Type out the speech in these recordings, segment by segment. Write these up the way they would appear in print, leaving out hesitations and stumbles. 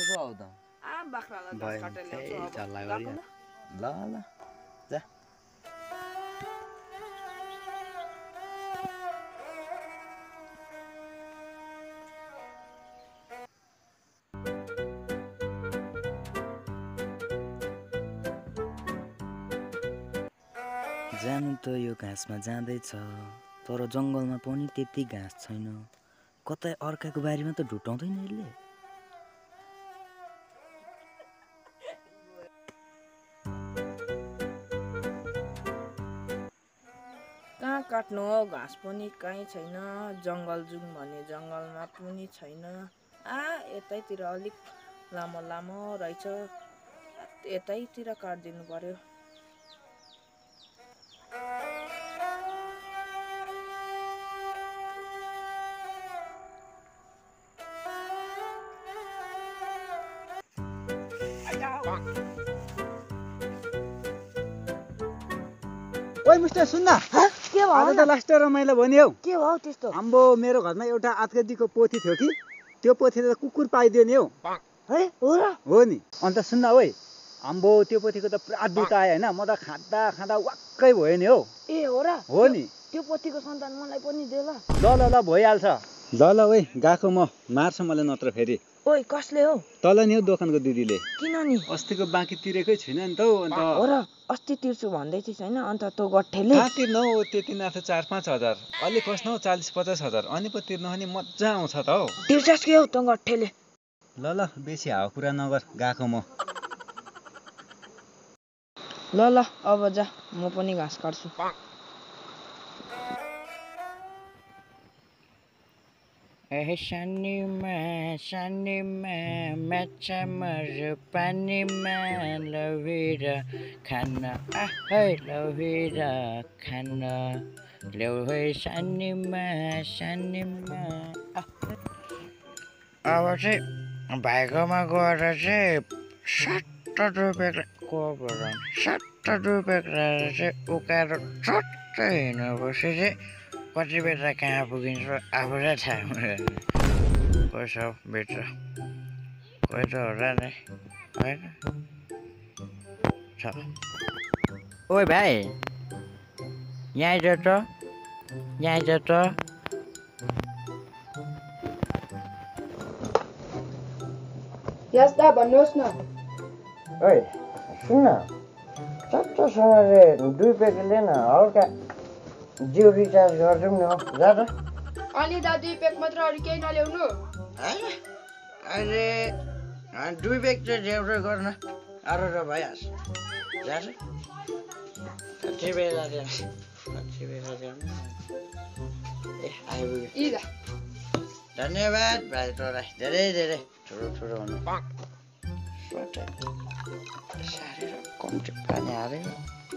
ल्याउँछु आउ त बाख्रालाई घाँस काटेर ल्याउँछु ल ल जा जानु त यो घाँसमा जाँदैछ तर जङ्गलमा पनि त्यति घाँस छैन कतै अर्काको बारीमा त ढुटाउँदैन यसले कहाँ काट्नु हो घाँस पनि कहीँ छैन जङ्गल जाउँ भने जङ्गलमा पनि छैन यतैतिर अलिक लामो लामो रहेछ यतैतिर काटिदिनु पर्यो ओइ मिस्टर सुन्न के भयो आज त लास्ट रमाइलो भयो नि हौ के भयो त्यस्तो आम्बो मेरो घरमा एउटा आत्केदीको पोथी थियो कि त्यो पोथीले त कुकुर पाइदियो नि हौ है हो र हो नि अन्त सुन्न ओइ आम्बो त्यो पोथीको त पुरा दुध आयो होइन म त खाँदा खाँदा वाक्कै भयो नि हौ ए हो र हो नि त्यो पोथीको सन्तान मलाई पनि दे ल ल भइहाल्छ ल ओइ गएको म मार्छ मलाई नत्र फेरि ओइ कसले हो तल नि हौ दोकानको दिदीले किन नि अस्तिको बाँकी तिरेकै छुइनँ नि त हौ अन्त हो र अस्ति तिर्छु भन्दै थिइस् होइन अन्त तँ गट्ठेले कहाँ तिर्न हौ त्यति नाथ 4-5 हजार अलि कस्न हौ 40-50 हजार अनि पो तिर्न हो नि मजा आउँछ त हौ तिर्छस् के हौ तँ गट्ठेले ल बेसी हावा कुरा नगर गएको म ल अब जा म पनि घाँस काट्छु सानीमा माछा मर पानीमा लौहेर खान लौहेर खान ल्याउ है सानीमा अब चाहिँ भाइकोमा गएर चाहिँ 70 रुपियाँ 70 रुपियाँ चाहिँ उकाएर चट्टै हिँड्नुपर्छ चाहिँ कति बेला कहाँ पुगिन्छ आफूलाई थाहा हुँदैन कोही छ भित्र कोही त होला नि होइन छ ओइ भाइ यहाँ आइज त यस्ता भन्नुहोस् न ओइ सुन्न चट्टसँगले 2 प्याकेट लिएन हल्का जियो रिचार्ज गर्छौँ न जा त अलि दा 2 प्याक मात्र अरू केही नल्याउनु अहिले 2 प्याक चाहिँ ल्याउँदै गर्न अरू त भइहाल्छ जा त कति बेला ए आइपुग्यो धन्यवाद भाइ तँलाई धेरै ठुलो हुनु सारेर कम्ती पानी हालेको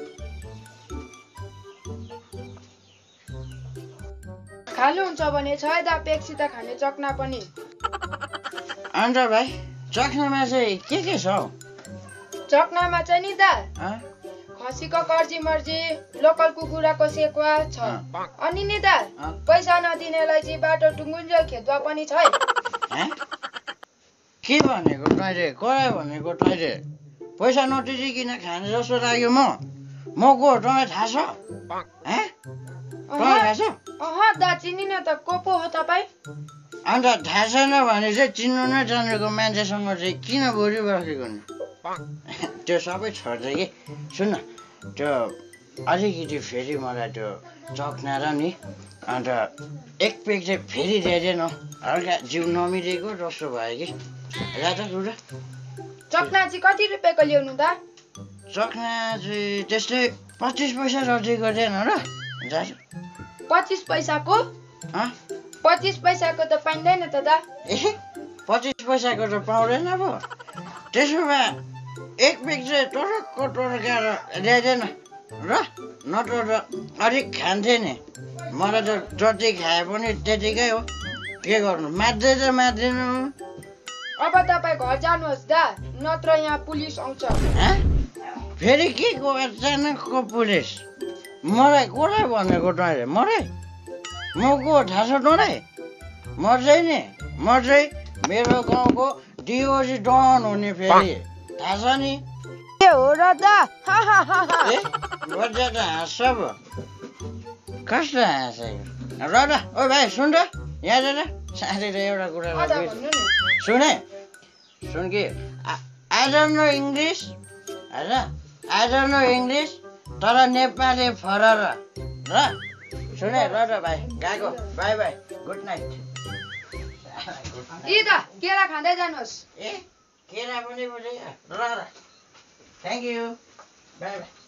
खानुहुन्छ भने छ दा पेक्सी त खाने चक्ना पनि अन्त भाइ चक्नामा चाहिँ के छ हौ चक्नामा चाहिँ नि दा खसीको कर्जी मर्जी लोकल कुखुराको सेकुवा छ अनि नि दा पैसा नदिनेलाई चाहिँ बाटो टुङ्गुन्जेल खेतवा पनि छ है के भनेको तैँले कसलाई भनेको तैँले पैसा नतिरिकन खाने जस्तो लाग्यो म को हो तँलाई थाहा छ तँलाई थाहा छ दा चिनिन त को पो हो तपाईँ अन्त थाहा छैन भने चाहिँ चिन्नु नै जानेको मान्छेसँग चाहिँ किन बोलिबसेको नि त्यो सबै छोड्दै कि सुन त्यो अलिकति फेरि मलाई त्यो चक्ना र नि अन्त 1 प्याक चाहिँ फेरि ल्याइदिएन हल्का जिउ नमिलेको जस्तो भयो कि ला त लु र चक्ना चाहिँ कति रुपियाँको ल्याउनु दा चक्ना चाहिँ त्यस्तै 25 पैसा जति गर्दैन र जा 25 पैसाको 25 पैसाको त पाइँदैन त दा 25 पैसाको त पाउँदैन पो त्यसो भए 1 प्याक चाहिँ टोरकाएर ल्याइदिएन र नत्र त अलिक खान्थे नि मलाई त जति खाए पनि त्यतिकै हो के गर्नु मात्दै त मात्दिनु अब तपाईँ घर जानुहोस् दा नत्र यहाँ पुलिस आउँछ फेरि के को अचानकको पुलिस मलाई कसलाई भनेको तैँले मलाई म को थाहा छ तँलाई म चाहिँ मेरो गाउँको डिओजी डन हुने फेरि थाहा छ नि ए हो र त ए बच्चा त हाँस्छ पो कस्तो हाँसेको र ओ भाइ सुन र यहाँ र साथी र एउटा कुरा सुने सुन कि आई डोन्ट नो इङ्ग्लिस होइन आई डोन्ट नो इङ्ग्लिस तर नेपाली फरर र सुने र भाइ गएको बाई बाई गुड नाइट यी त केरा खाँदै जानुहोस् ए केरा पनि बुझे र थ्याङ्क यू बाई बाई